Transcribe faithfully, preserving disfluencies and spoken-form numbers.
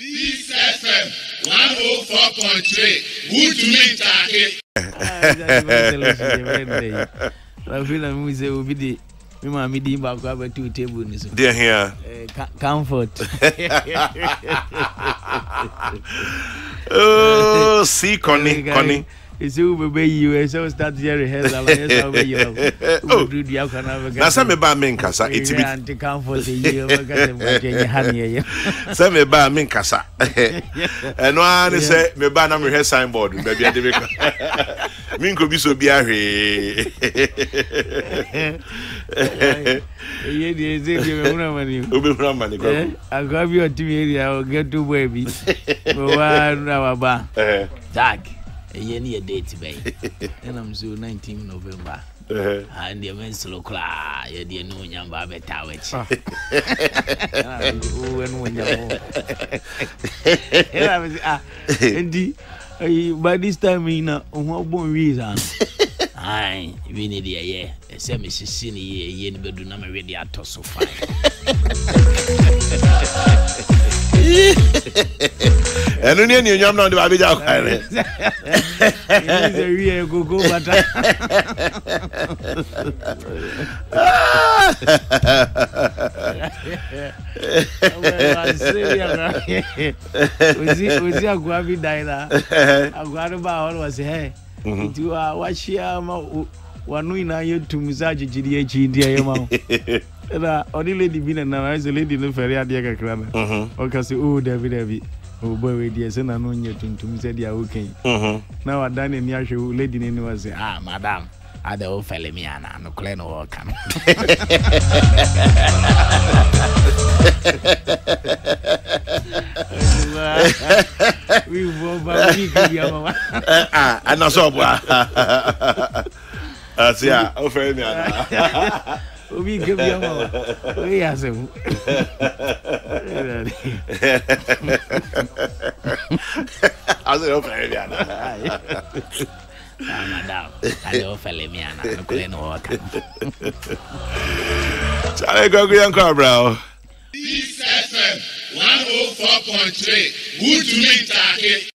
Peace F M one oh four point three. Who to me take? I feel like we say we be the me ma me di ba kwa two table ni so. Dear here. Comfort. Oh, see Connie, Connie. It's you be you so start here rehearsal yes how be you. Oh, do the can have. Na say me ba me nkasa etibi anti comfort you ga dem ga je hane ye. Say me ba me nkasa. Eno an say me ba na me rehearsal signboard be bia de be. Me nko bi so bia hwe. Ye dey say me huna mani. Obe huna mani ko. Agwa bi otimi area o get to boy bi. Wa na wa ba. Eh. Tag. A year date bay. And I'm so nineteenth November. And the men's local, you dear no young Babette Towage. Oh, and when you're by this time, in a one reason. Aye, we need a year. A semi senior year, but do not ready at so fine. And only you know the baby dog. It's a real go go, but I say, was it a Kwami diner? I got about was hey, to our watch here, one we now to massage G H India. Only lady been and now is a lady in the ferry at the Yaga. Okay, say, oh, David, David. Oh boy, dear son, I know you to me said, yeah, okay. Now I done in your show, lady in was ah, madam, I don't fellow me, and no clan or come. We were I know so. That's yeah, oh, fair me. We give you a we have him. I said, oh, fair me. Madam, I don't fellow me, and I don't walk. Charlie, go get your car, bro. Peace F M one oh four point three. Who to me take?